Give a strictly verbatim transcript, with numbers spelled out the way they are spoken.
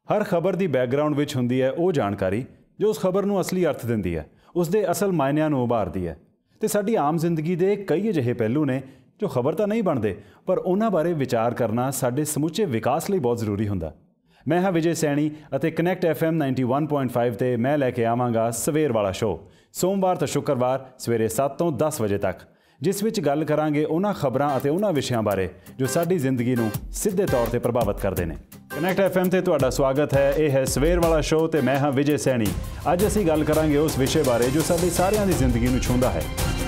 हर खबर की बैकग्राउंड विच हुंदी है वो जानकारी जो उस खबर नूं असली अर्थ दिंदी है, उसके असल मायनिਆਂ ਨੂੰ उभारदी है। तो साडी आम जिंदगी के कई अजिहे पहलू ने जो खबर तो नहीं बनते, पर उन्हां बारे विचार करना साडे समूचे विकास लई बहुत जरूरी हुंदा। मैं हाँ विजय सैनी ਅਤੇ connect F M ninety one point five ਤੇ मैं लैके आवांगा सवेर वाला शो सोमवार तो शुक्रवार सवेरे सत्त ਤੋਂ दस ਵਜੇ तक, जिस विच गल करांगे उन्हां खबरां ਅਤੇ उन्हां विषयां बारे जो साडी जिंदगी नूं सिद्धे तौर ते प्रभावित करदे ने। कनैक्ट एफ एम ਤੇ ਤੁਹਾਡਾ स्वागत है। यह है सवेर वाला शो ਤੇ मैं हाँ विजय सैनी। ਅੱਜ ਅਸੀਂ ਗੱਲ ਕਰਾਂਗੇ उस विषय बारे जो साडी सारियां दी जिंदगी नूं छूंदा है।